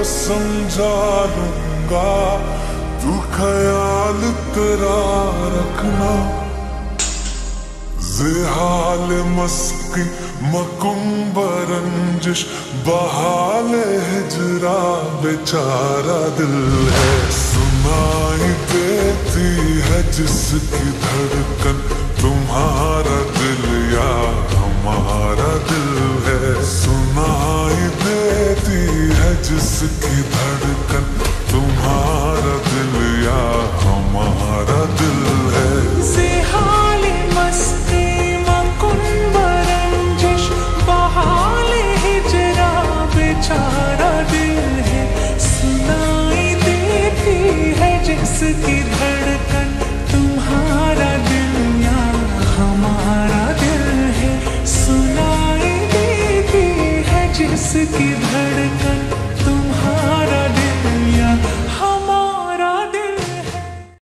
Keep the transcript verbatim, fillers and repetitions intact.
समझा लूंगा, तू ख्याल तेरा रखना। ज़िहाल-ए-मुस्किन मकुन बा-रंजिश बहाले हिजरा बेचारा दिल है। सुनाई देती है जिसकी धड़कन, तुम्हारा दिल या हमारा दिल है। सुनाई देती है जिसकी धड़कन, तुम्हारा दिल या हमारा दिल है। ज़िहाल-ए-मुस्किन मकुन बा-रंजिश बहाले हिजरा बेचारा दिल है। सुनाई देती है जिसकी धड़कन, तुम्हारा दिल या हमारा दिल है। सुनाई देती है जिसकी धड़कन,